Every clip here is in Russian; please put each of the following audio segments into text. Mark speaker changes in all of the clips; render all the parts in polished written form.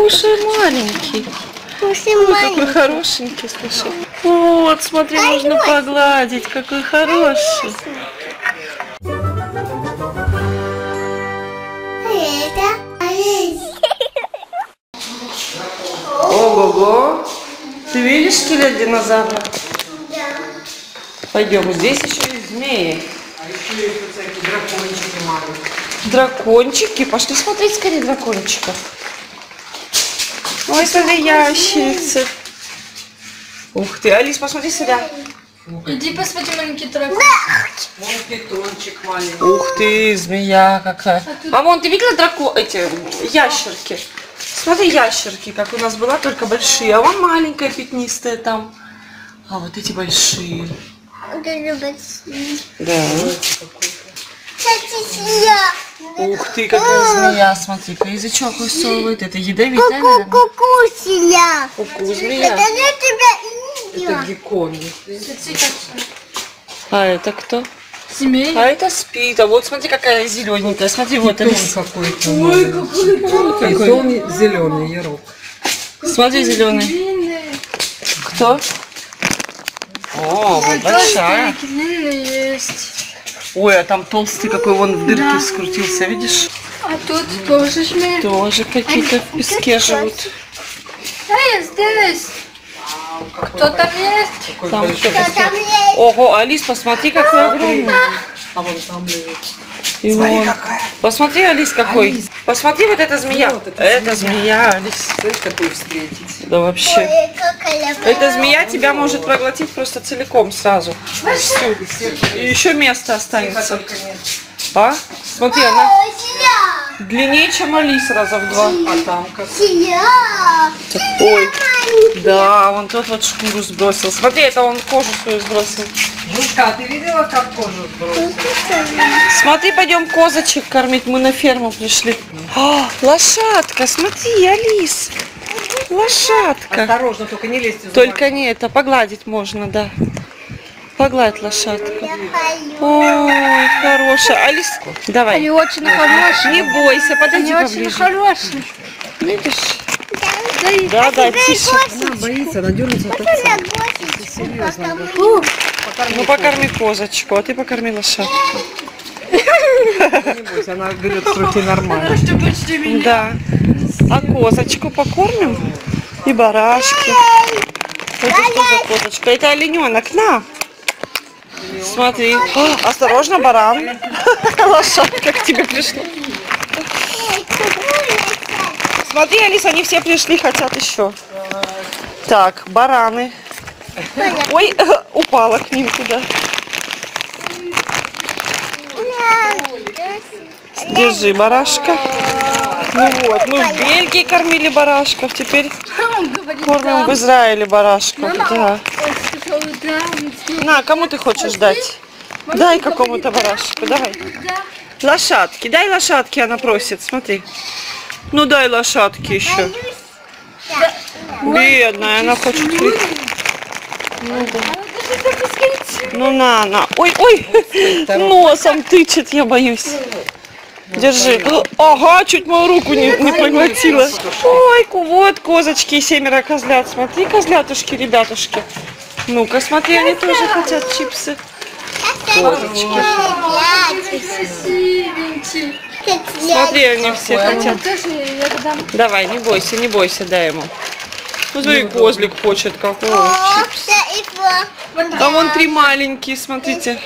Speaker 1: Слушай, маленький. Ой, какой хорошенький, слушай. Вот, смотри, можно погладить, какой хороший. Ого-го! Ты видишь скелет динозавра?
Speaker 2: Да.
Speaker 1: Пойдем, здесь еще есть змеи.
Speaker 3: А еще есть вот всякие дракончики маленькие.
Speaker 1: Дракончики? Пошли смотреть скорее дракончиков. Ой, смотри, ящерицы. Ух ты, Алис, посмотри сюда.
Speaker 2: Иди посмотри маленький дракон.
Speaker 3: Вон питончик маленький.
Speaker 1: Ух ты, змея какая. А вон, ты видела эти ящерки? Смотри, ящерки, как у нас была, только большие. А вон маленькая пятнистая там. А вот эти большие. Да. Ух ты, какая змея, смотри-ка, язычок высовывает. Это ядовитая, наверное.
Speaker 2: Кукусия.
Speaker 1: Куку змея.
Speaker 2: Это я тебя
Speaker 3: Это геккон.
Speaker 1: А это кто?
Speaker 2: Змея.
Speaker 1: А это спит. А вот смотри, какая зелененькая. Смотри, вот
Speaker 3: Питон
Speaker 1: это.
Speaker 3: какой-то.
Speaker 2: Ой, какой
Speaker 3: Питон зеленый, ярок.
Speaker 1: Смотри, зеленый.
Speaker 2: длинный.
Speaker 1: Кто? О, вот большая.
Speaker 2: Длинный есть.
Speaker 1: Ой, а там толстый какой, вон в дырке скрутился, видишь?
Speaker 2: А тут тоже змея.
Speaker 1: Тоже какие-то в песке живут.
Speaker 2: Эй, здесь. Кто там есть?
Speaker 3: Какой
Speaker 1: Там
Speaker 3: большой.
Speaker 1: кто-то. Ого, Алис, посмотри, какой огромный.
Speaker 3: А вон там лежит.
Speaker 1: И
Speaker 3: Смотри,
Speaker 1: вон.
Speaker 3: какая.
Speaker 1: Посмотри, Алис, какой.
Speaker 3: Алис.
Speaker 1: Посмотри, вот эта змея.
Speaker 3: Вот это
Speaker 1: Это змея, Алис.
Speaker 3: Слышь, такой встретить.
Speaker 1: Да вообще. Эта змея тебя может проглотить просто целиком сразу. Всю. И еще место останется.
Speaker 3: Только нет.
Speaker 1: А? Смотри, она длиннее, чем Алис раза в 2.
Speaker 3: А там как?
Speaker 1: Ой, да, вон тот вот шкуру сбросил. Смотри, это он кожу свою сбросил.
Speaker 3: Жужка, ты видела, как кожу сбросил?
Speaker 1: Смотри, пойдем козочек кормить. Мы на ферму пришли. А, лошадка, смотри, Алис. Лошадка.
Speaker 3: Осторожно, только не лезьте в
Speaker 1: Только не это, погладить можно, да. Погладь лошадку. Ой, хорошая. Алис, давай.
Speaker 2: Они очень хорошие.
Speaker 1: Не бойся, подойди
Speaker 2: Они очень
Speaker 1: поближе.
Speaker 2: хорошие.
Speaker 1: Видишь? Да, да, тише.
Speaker 3: Она боится, она дернется от отца.
Speaker 1: Ну, покорми козочку, а ты покорми лошадку.
Speaker 3: Не бойся, она берет с руки нормально.
Speaker 1: Да. А козочку покормим? И барашки. Это что за козочка? Это олененок, на. Смотри. О, осторожно, баран. Лошадка к тебе пришла. Смотри, Алиса, они все пришли, хотят еще. Так, бараны. Ой, упала к ним туда. Держи, барашка. Ну вот, мы в Бельгии кормили барашков, теперь кормим в Израиле барашков. Да. На, кому ты хочешь дать? Дай какому-то барашку, давай. Лошадки, дай лошадки, она просит, смотри. Ну дай лошадки еще. Бедная, она хочет. Ну, да. Ну на. Ой, носом тычет, я боюсь. Держи. Ага, чуть мою руку не проглотила. Ой, вот козочки и 7 козлят. Смотри, козлятушки, ребятушки. Ну-ка, смотри, они тоже хотят чипсы. Козочки. Смотри, они все хотят. Давай, не бойся, дай ему. Ну, смотри, козлик хочет какого чипса. Там вон 3 маленькие, смотрите.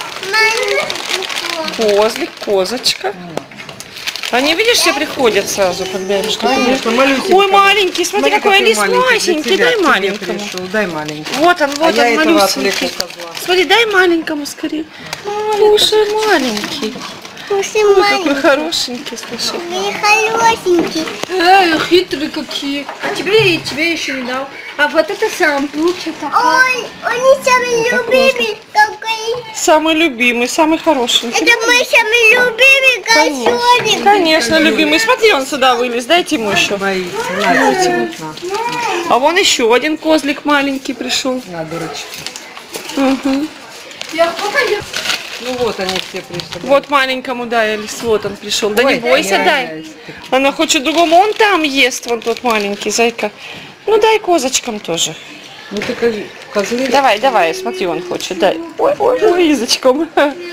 Speaker 1: Козлик, козочка. Они, видишь, все приходят сразу, когда я Ой, маленький, смотри, какой Алис масенький, дай маленькому.
Speaker 3: Дай маленькому.
Speaker 1: Вот он, вот
Speaker 3: я
Speaker 1: он,
Speaker 3: этого
Speaker 1: малюсенький.
Speaker 3: отвлеку козла.
Speaker 1: Смотри, дай маленькому скорее. Слушай, маленький. Ой, какой хорошенький, слушай.
Speaker 2: Хорошенький. Хитрые какие. А тебе еще не дал. А вот это сам лучше такой. Ой, они самые любимые.
Speaker 1: Самый любимый, самый хорошенький.
Speaker 2: Это мой самый любимый козленок.
Speaker 1: Конечно, любимый. Смотри, он сюда вылез. Дайте ему еще.
Speaker 3: Боится. На.
Speaker 1: А вон еще один козлик маленький пришел.
Speaker 3: На, дурочка.
Speaker 1: Угу.
Speaker 3: Ну вот они все пришли.
Speaker 1: Вот маленькому дай, Алис, вот он пришел. Да не
Speaker 3: Ой,
Speaker 1: бойся,
Speaker 3: не
Speaker 1: дай.
Speaker 3: роняйся.
Speaker 1: Она хочет другому, он там ест, вон тот маленький, зайка. Ну дай козочкам тоже.
Speaker 3: Ну ты козлы.
Speaker 1: Давай, давай, смотри, он хочет, дай. Ой, ой, ой, язычком.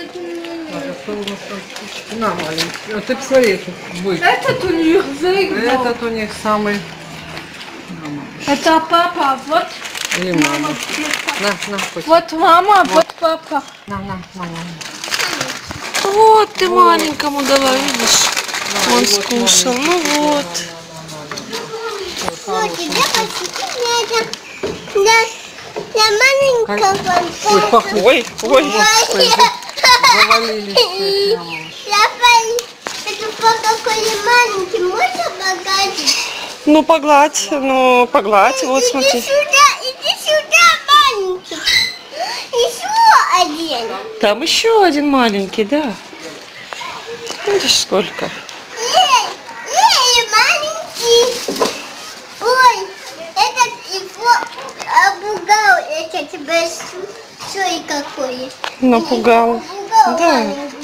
Speaker 3: На, маленький. Вот ты посмотри, это будет.
Speaker 2: Этот у них заиграл.
Speaker 3: Этот у них самый.
Speaker 2: Это папа, вот
Speaker 3: Или мама. На, хоть.
Speaker 2: вот мама, вот папа.
Speaker 3: На.
Speaker 1: Вот ты маленькому дала, видишь? Он
Speaker 3: вот
Speaker 1: скушал, ну вот.
Speaker 2: Вот тебе посетить для маленького.
Speaker 3: Ой, пахнет.
Speaker 1: Ой, ой.
Speaker 3: Завалились все прямо.
Speaker 2: Это какой маленький, можно погладить?
Speaker 1: Ну погладь, вот смотри.
Speaker 2: Иди сюда, маленький. Еще один.
Speaker 1: Там еще один маленький, да. Видишь, сколько?
Speaker 2: Маленький. Ой, этот его обугал, этот большой какой.
Speaker 1: Напугал. Да.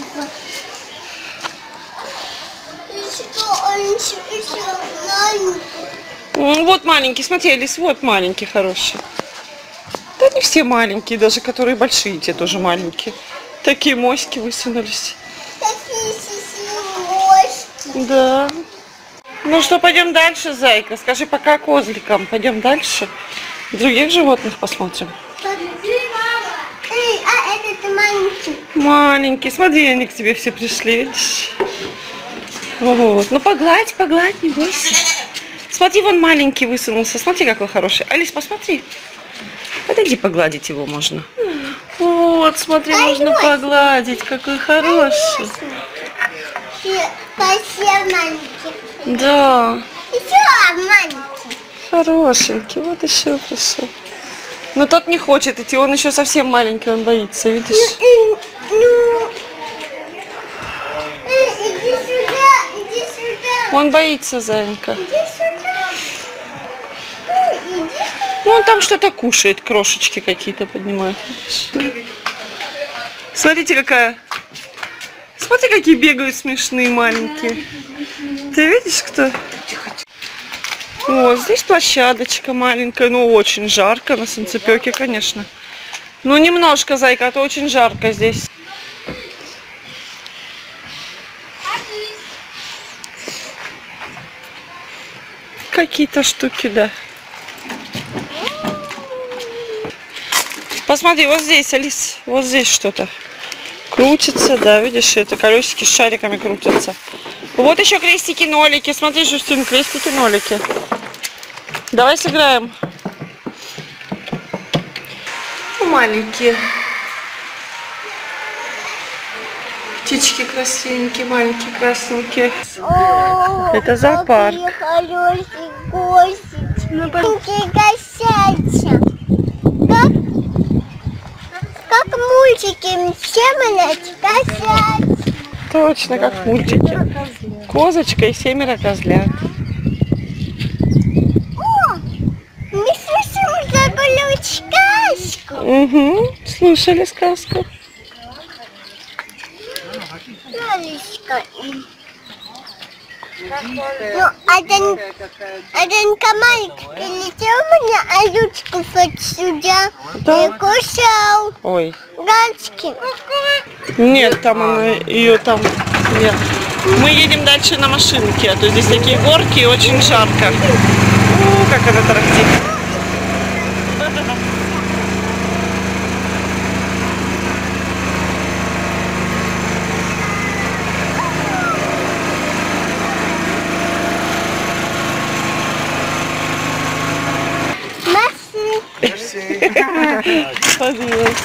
Speaker 1: Вот маленький, смотри, Алис, вот маленький, хороший. Да не все маленькие, даже которые большие, те тоже маленькие. Такие моськи высунулись. Да. Ну что, пойдем дальше, зайка. Скажи пока козликам. Пойдем дальше. Других животных посмотрим.
Speaker 2: А этот маленький.
Speaker 1: Маленький. Смотри, они к тебе все пришли, видишь? Вот. Ну погладь, не бойся. Смотри, вон маленький высунулся. Смотри, какой хороший. Алис, посмотри. Подойди, погладить его можно. Вот, смотри, можно погладить. Какой хороший.
Speaker 2: Спасибо, маленький.
Speaker 1: Да.
Speaker 2: Еще маленький.
Speaker 1: Хорошенький. Вот еще пришел. Но тот не хочет идти. Он еще совсем маленький, он боится, видишь?
Speaker 2: Иди сюда.
Speaker 1: Он боится, зайка.
Speaker 2: Иди сюда.
Speaker 1: Ну, он там что-то кушает, крошечки какие-то поднимает. Смотрите, какая. Смотри, какие бегают смешные маленькие. Ты видишь, кто? Вот, здесь площадочка маленькая, ну, очень жарко на солнцепёке, конечно. Ну, немножко, зайка, а то очень жарко здесь. Какие-то штуки, да. Посмотри, вот здесь, Алис, вот здесь что-то крутится, да, видишь, это колесики с шариками крутятся. Вот еще крестики-нолики, смотри, Жустин, крестики-нолики. Давай сыграем. Маленькие. Птички красивенькие, маленькие, красненькие. Это зоопарк.
Speaker 2: Хороший гость. Маленький гостятся. Как мультики. Все косятся.
Speaker 1: Точно, как мультики. Козочка и 7 козлят.
Speaker 2: О, мы слышим такую сказку.
Speaker 1: Угу, слушали сказку.
Speaker 2: Лялечка. Ну, один комарик прилетел мне, а ручку вот сюда
Speaker 1: Да.
Speaker 2: и кусал.
Speaker 1: Ой.
Speaker 2: Галочки.
Speaker 1: Нет, там она, ее там нет. Мы едем дальше на машинке, а то здесь такие горки и очень жарко. О, как она тарахтит. Пожалуйста.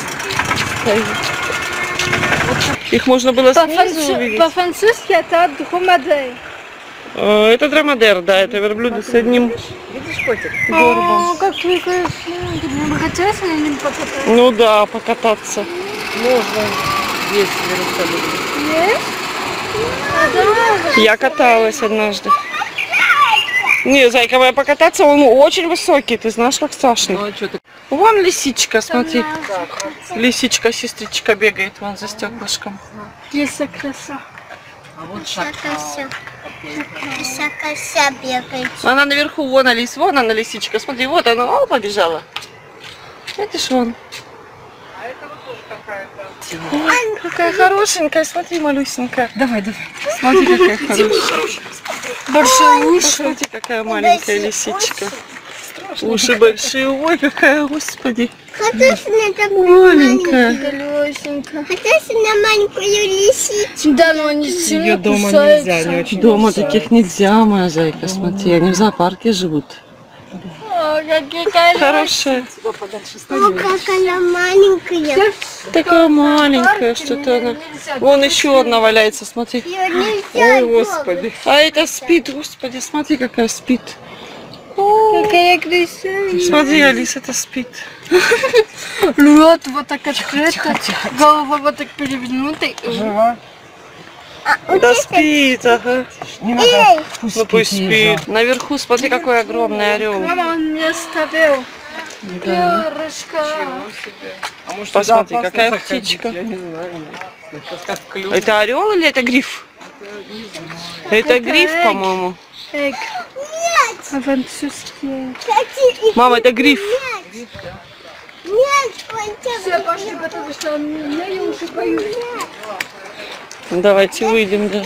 Speaker 1: Их можно было снизу увидеть.
Speaker 2: По-французски это дромадер.
Speaker 1: Это драмадер, да, это верблюды с одним
Speaker 3: Видишь, котик?
Speaker 1: горбом.
Speaker 2: Как прикольно. Не покататься или не покататься?
Speaker 1: Ну да, покататься.
Speaker 3: Можно, если рассадить.
Speaker 2: Есть? Да.
Speaker 1: Я каталась однажды. Не, зайка моя, покататься, он очень высокий, ты знаешь, как страшно.
Speaker 3: Ну а что ты?
Speaker 1: Вон лисичка, смотри. Лисичка, сестричка бегает вон за стеклышком.
Speaker 2: Лиса краса.
Speaker 3: А вот
Speaker 2: Кося бегает.
Speaker 1: Она наверху, вон Алис, вон она лисичка. Смотри, вот она, о, побежала. Видишь, вон. Ой, какая хорошенькая, смотри, малюсенькая.
Speaker 3: Давай, давай.
Speaker 1: Смотри, какая хорошая.
Speaker 2: Большие уши.
Speaker 1: Смотри, какая маленькая лисичка. Уши большие, ой, какая, господи. Маленькая.
Speaker 2: Колесенька.
Speaker 4: Хотелось на маленькую лисичку.
Speaker 2: Да, но они сильно
Speaker 3: Ее дома
Speaker 2: кусаются.
Speaker 3: нельзя, не очень.
Speaker 1: Дома таких нельзя, моя зайка, смотри, они в зоопарке живут.
Speaker 2: О, какие колесенька.
Speaker 1: Хорошая.
Speaker 4: О, как она маленькая.
Speaker 1: Такая маленькая, что-то она. Вон еще одна валяется, смотри.
Speaker 4: Ее нельзя
Speaker 1: Ой, господи. А это спит, господи, смотри, какая спит.
Speaker 2: Какая красивая.
Speaker 1: Смотри, Алис, это спит.
Speaker 2: Рот вот так открыто, голова вот так перевернута.
Speaker 3: Жива?
Speaker 1: Да спит, ага.
Speaker 3: Не надо.
Speaker 1: Ну пусть спит. Наверху, смотри, какой огромный орел.
Speaker 2: Мама, он мне оставил.
Speaker 1: Да.
Speaker 2: Перышко.
Speaker 3: А может,
Speaker 1: Посмотри,
Speaker 3: туда
Speaker 1: какая
Speaker 3: опасно заходить?
Speaker 1: птичка.
Speaker 3: Я не знаю. Это как клюв.
Speaker 1: Это орел или это гриф? Это гриф, по-моему.
Speaker 2: Эк. А французские.
Speaker 1: Мама, это гриф.
Speaker 4: Нет,
Speaker 2: Все, пошли, потому что я уже боюсь.
Speaker 1: Давайте выйдем, да.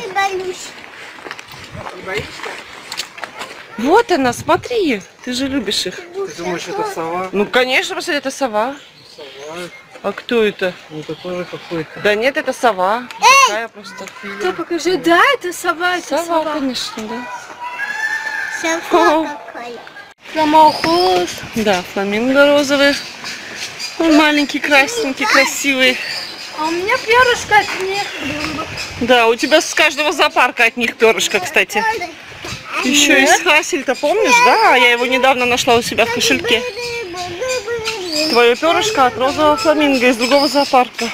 Speaker 4: боюсь.
Speaker 1: Вот она, смотри. Ты же любишь их.
Speaker 3: Ты думаешь, это сова?
Speaker 1: Ну, конечно, посмотри, это сова. А кто это?
Speaker 3: Ну, такой же какой-то.
Speaker 1: Да нет, это сова. Такая просто.
Speaker 2: Кто покажи? Да, это сова, это
Speaker 1: Сова,
Speaker 2: сова.
Speaker 1: конечно, да.
Speaker 4: Сова какая.
Speaker 2: Фламоухус.
Speaker 1: Да, фламинго розовый. Он маленький, красненький, красивый.
Speaker 2: А у меня перышко от них.
Speaker 1: Да, у тебя с каждого зоопарка от них перышко, кстати. Еще из Хассель-то, помнишь, да? Я его недавно нашла у себя в кошельке. Твое перышко от розового фламинго из другого зоопарка.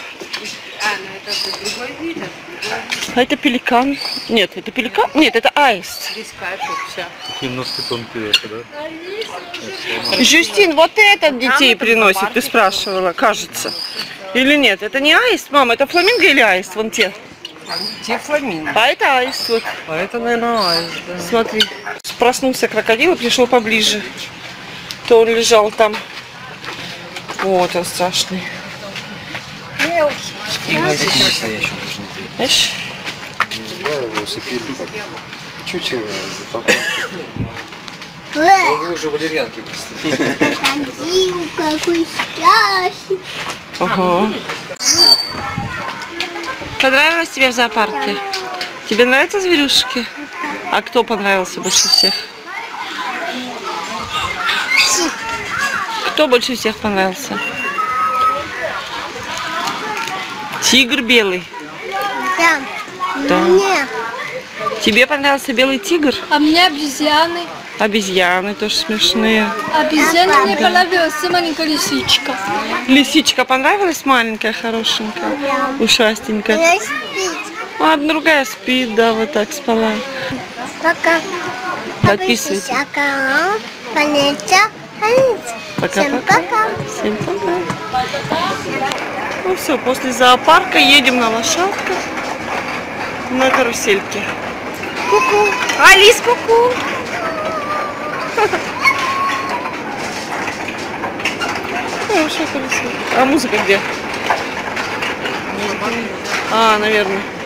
Speaker 1: А это пеликан? Нет, это пеликан? Нет, это аист.
Speaker 5: Немножко тонкие, да?
Speaker 1: Жюстин, вот этот детей приносит, ты спрашивала, кажется. Или нет? Это не аист, мама, это фламинго или аист? Вон те.
Speaker 3: Те фламинго.
Speaker 1: А это аист, вот.
Speaker 3: А это, наверное, аист, да.
Speaker 1: Смотри. Проснулся крокодил и пришел поближе. То он лежал там. Вот он страшный. Знаешь?
Speaker 5: Чучело.
Speaker 4: Эх,
Speaker 5: Уже валерьянки просто.
Speaker 4: крокодил какой страшный.
Speaker 1: Ага. Понравилось тебе в зоопарке? Тебе нравятся зверюшки? А кто понравился больше всех? Кто больше всех понравился? Тигр белый.
Speaker 4: Да.
Speaker 1: Да.
Speaker 4: Нет.
Speaker 1: Тебе понравился белый тигр?
Speaker 2: А мне обезьяны.
Speaker 1: Обезьяны тоже смешные.
Speaker 2: Обезьяны мне понравилась маленькая лисичка.
Speaker 1: Лисичка понравилась маленькая, хорошенькая, ушастенькая.
Speaker 4: Она спит.
Speaker 1: А другая спит, да, вот так спала.
Speaker 4: Пока.
Speaker 1: Подписывайтесь.
Speaker 4: Пока. Всем
Speaker 1: Пока-пока.
Speaker 4: пока.
Speaker 1: Всем пока. Ну все, после зоопарка едем на лошадках на карусельке. Ку-ку. Алис, ку-ку. Хорошая карусель. А музыка где? А, наверное.